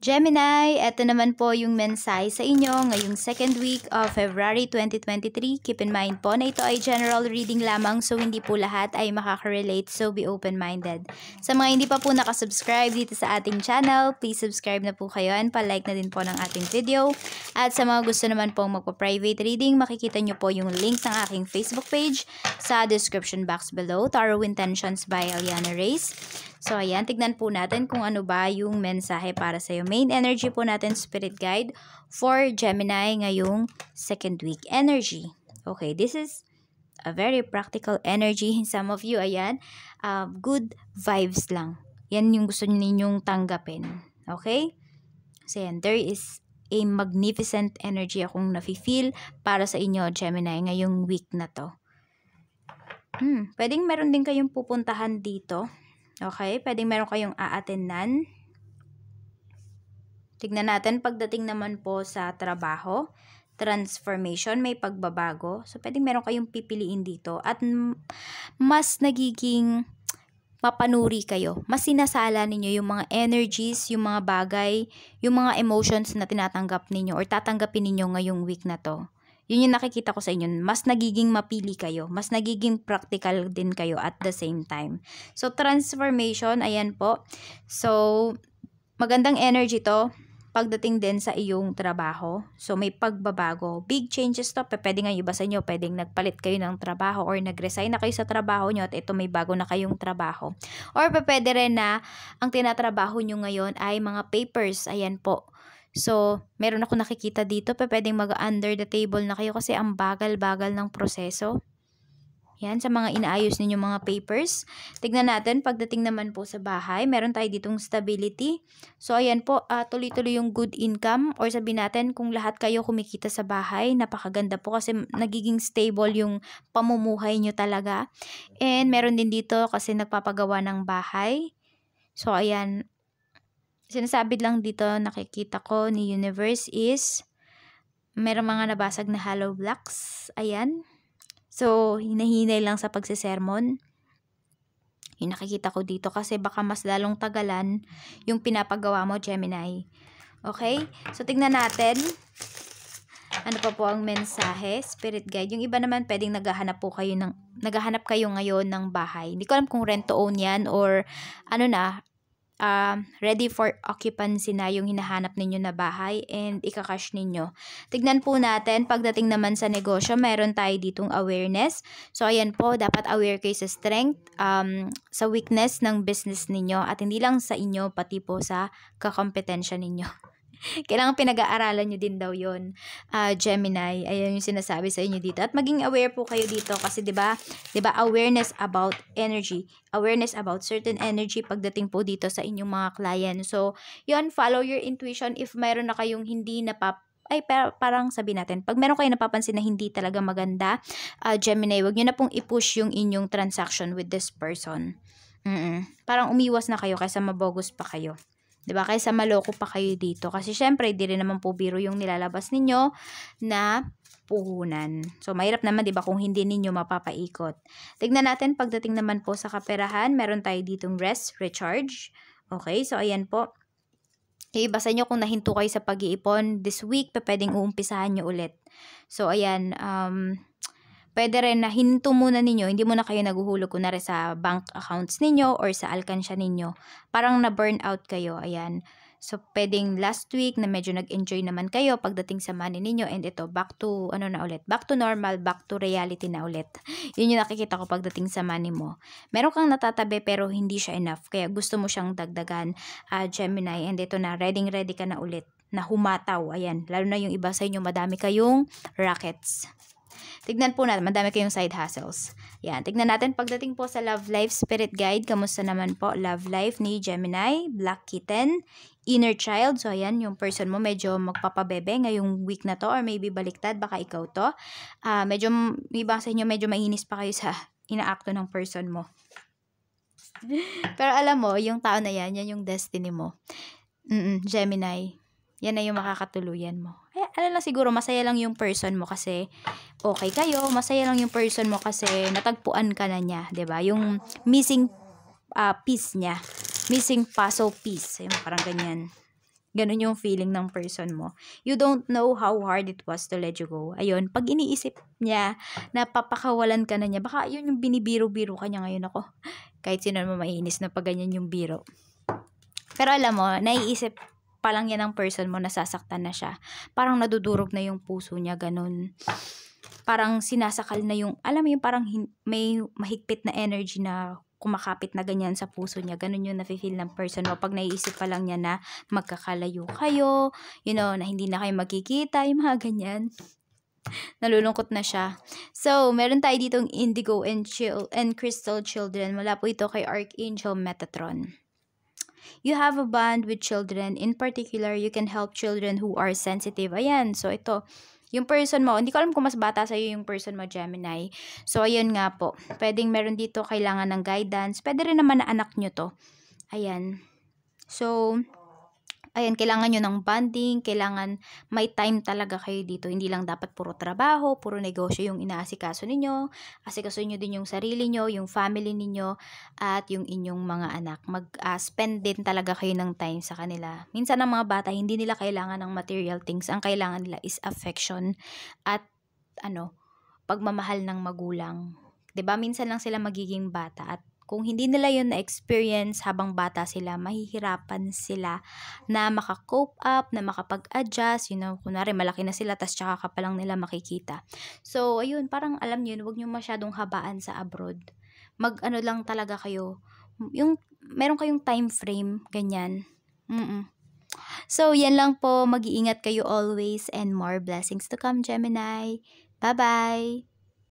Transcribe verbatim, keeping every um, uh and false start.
Gemini, eto naman po yung mensahe sa inyo ngayong second week of February twenty twenty-three. Keep in mind po na ito ay general reading lamang, so hindi po lahat ay makaka-relate, so be open-minded. Sa mga hindi pa po nakasubscribe dito sa ating channel, please subscribe na po kayo and pa-like na din po ng ating video. At sa mga gusto naman pong magpa-private reading, makikita nyo po yung link ng aking Facebook page sa description box below. Tarot Intentions by Eliana Reyes. So ayan, tignan po natin kung ano ba yung mensahe para sa'yo. Main energy po natin, Spirit Guide for Gemini ngayong second week energy. Okay, this is a very practical energy. Some of you, ayan, uh, good vibes lang. Yan yung gusto ninyong tanggapin. Okay? So yan, there is a magnificent energy akong nafe-feel para sa inyo, Gemini, ngayong week na to. Hmm, pwedeng meron din kayong pupuntahan dito. Okay, pwedeng meron kayong a-attendan. Tignan natin pagdating naman po sa trabaho, transformation, may pagbabago. So, pwedeng meron kayong pipiliin dito at mas nagiging mapanuri kayo. Mas sinasala ninyo yung mga energies, yung mga bagay, yung mga emotions na tinatanggap ninyo or tatanggapin ninyo ngayong week na to. Yun yung nakikita ko sa inyo. Mas nagiging mapili kayo. Mas nagiging practical din kayo at the same time. So, transformation, ayan po. So, magandang energy to pagdating din sa iyong trabaho. So, may pagbabago. Big changes to. Pwede nga iba sa inyo. Pwedeng nagpalit kayo ng trabaho or nag-resign na kayo sa trabaho nyo at ito may bago na kayong trabaho. Or pwede rin na ang tinatrabaho nyo ngayon ay mga papers. Ayan po. So, meron ako nakikita dito, pa pwedeng mag-under the table na kayo kasi ang bagal-bagal ng proseso. Yan, sa mga inaayos ninyo mga papers. Tignan natin, pagdating naman po sa bahay, meron tayo ditong stability. So, ayan po, uh, tuloy-tuloy yung good income or sabihin natin kung lahat kayo kumikita sa bahay, napakaganda po kasi nagiging stable yung pamumuhay nyo talaga. And meron din dito kasi nagpapagawa ng bahay. So, ayan, sinasabi lang dito, nakikita ko ni Universe is merong mga nabasag na hollow blocks. Ayan. So, hinahinay lang sa pagsisermon. Yung nakikita ko dito kasi baka mas lalong tagalan yung pinapagawa mo, Gemini. Okay? So, tignan natin. Ano pa po ang mensahe? Spirit Guide. Yung iba naman pwedeng naghahanap po kayo ng, naghahanap kayo ngayon ng bahay. Hindi ko alam kung rent to own yan or ano na, Uh, ready for occupancy na yung hinahanap ninyo na bahay and ikakash ninyo. Tignan po natin, pagdating naman sa negosyo, meron tayo ditong awareness. So, ayan po, dapat aware kayo sa strength, um, sa weakness ng business ninyo at hindi lang sa inyo, pati po sa kakompetensya ninyo. Kailangan pinag-aaralan nyo din daw yun, uh, Gemini. Ayan yung sinasabi sa inyo dito. At maging aware po kayo dito kasi 'di ba? 'Di ba awareness about energy, awareness about certain energy pagdating po dito sa inyong mga client. So, yun, follow your intuition if mayroon na kayong hindi napap ay parang sabi natin, pag meron kayo napapansin na hindi talaga maganda, uh, Gemini, wag niyo na pong i-push yung inyong transaction with this person. Mm-mm. Parang umiwas na kayo kaysa mabogus pa kayo. Diba? Kaysa maloko pa kayo dito. Kasi syempre, di rin naman po biro yung nilalabas ninyo na puhunan. So, mahirap naman, diba, kung hindi ninyo mapapaikot. Tignan natin, pagdating naman po sa kaperahan, meron tayo ditong rest, recharge. Okay, so ayan po. Iba sa inyo kung nahinto kayo sa pag-iipon, this week, pa pwedeng uumpisahan nyo ulit. So, ayan, um... pwede rin na hinto muna ninyo, hindi muna kayo naguhulog kunwari sa bank accounts ninyo or sa alkansya ninyo. Parang na-burn out kayo, ayan. So, pwedeng last week na medyo nag-enjoy naman kayo pagdating sa money ninyo and ito, back to, ano na ulit, back to normal, back to reality na ulit. Yun yung nakikita ko pagdating sa money mo. Meron kang natatabi pero hindi siya enough, kaya gusto mo siyang dagdagan, uh, Gemini, and ito na, ready-ready ka na ulit, na humataw, ayan. Lalo na yung iba sa inyo, madami kayong rackets. Tignan po natin, madami kayong side hustles. Yan, tignan natin pagdating po sa love life, Spirit Guide, kamusta naman po love life ni Gemini, Black Kitten, Inner Child. So, ayan, yung person mo medyo magpapabebe ngayong week na to or maybe baliktad, baka ikaw to. Uh, medyo, iba sa inyo, medyo mainis pa kayo sa inaakto ng person mo. Pero alam mo, yung tao na yan, yan yung destiny mo. Mm-mm, Gemini. Yan na yung makakatuluyan mo. Eh, ano lang siguro, masaya lang yung person mo kasi okay kayo. Masaya lang yung person mo kasi natagpuan ka na niya, 'di ba? Yung missing uh, piece niya. Missing puzzle piece. Yung parang ganyan. Ganun yung feeling ng person mo. You don't know how hard it was to let you go. Ayun, pag iniisip niya na papakawalan ka na niya, baka yun yung binibiro-biro ka niya ngayon. Ako, kahit sino naman maiinis na pag ganyan yung biro. Pero alam mo, naiisip pa lang yan ng person mo, nasasaktan na siya. Parang nadudurog na yung puso niya, ganun. Parang sinasakal na yung, alam mo yung parang hin- may mahigpit na energy na kumakapit na ganyan sa puso niya. Ganun yung nafe-feel ng person mo pag naiisip pa lang niya na magkakalayo kayo, you know, na hindi na kayo magkikita, yung mga ganyan. Nalulungkot na siya. So, meron tayo ditong Indigo and Chill and Crystal Children. Mula po ito kay Archangel Metatron. You have a bond with children. In particular, you can help children who are sensitive. Ayan, so ito, yung person mo, hindi ko alam kung mas bata sa'yo yung person mo, Gemini. So, ayun nga po. Pwedeng meron dito kailangan ng guidance. Pwede rin naman na anak nyo to. Ayan. So, ayan, kailangan nyo ng bonding, kailangan may time talaga kayo dito. Hindi lang dapat puro trabaho, puro negosyo yung inaasikaso ninyo. Asikaso nyo din yung sarili nyo, yung family ninyo, at yung inyong mga anak. Mag-spend uh, din talaga kayo ng time sa kanila. Minsan ang mga bata, hindi nila kailangan ng material things. Ang kailangan nila is affection at ano, pagmamahal ng magulang. 'Di ba? Minsan lang sila magiging bata at kung hindi nila yun na-experience habang bata sila, mahihirapan sila na maka-cope up, na makapag-adjust, you know, kunwari malaki na sila, tas tsaka ka pa lang nila makikita. So, ayun, parang alam nyo, huwag nyo masyadong habaan sa abroad. Mag-ano lang talaga kayo, yung, meron kayong time frame, ganyan. Mm-mm. So, yan lang po, mag-iingat kayo always and more blessings to come, Gemini. Bye-bye!